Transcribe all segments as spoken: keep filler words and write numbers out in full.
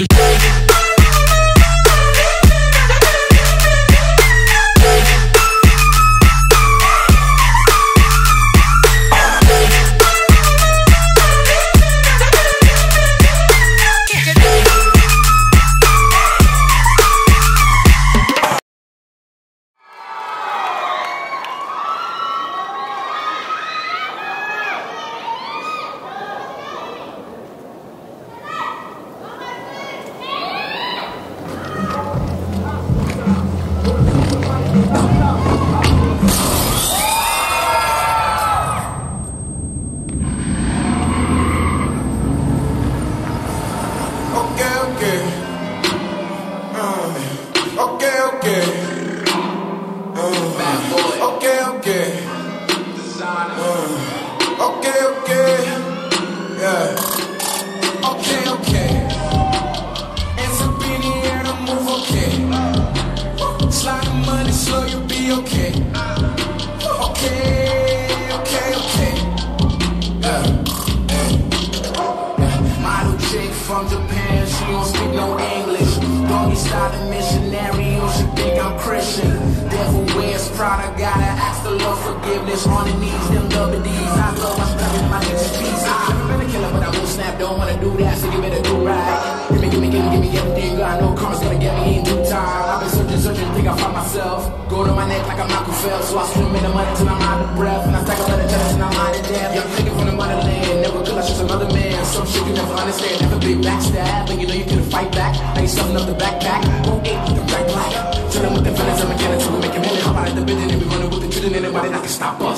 From Japan, she don't speak no English. Doggy style missionary, or she think I'm Christian. Devil wears Prada, gotta ask the Lord forgiveness. On the knees, them double D's. I love my stuff in my niggas peace. I've never been a killer, but I won't snap. Don't wanna do that, so you better do right. Give me, give me, give me, give me everything. I know karma's gonna get me in due time. I've been searching, searching, think I found myself. Gold on my neck like I'm Michael Phelps, so I swim in the mud till I'm out of breath. And I take a lot of tennis and I'm out of death. Young nigga from the motherland, never could I trust another man. Some shit you never understand, never be backstab, and you know you couldn't fight back. Now you stuffing up the backpack. Go eight with the black black. Chillin' with the villains and mechanics, we make a million. Hop out of the building and we running with the children. Anybody that can stop us.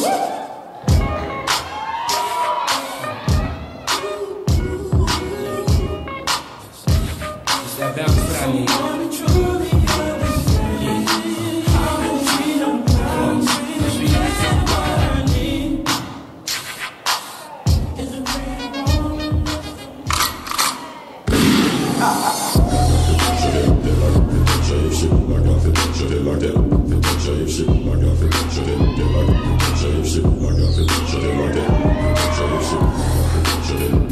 It's that bounce that I need.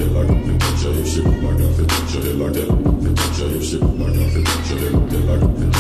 Shit like that, shit like that, shit like that, shit like that, shit like that.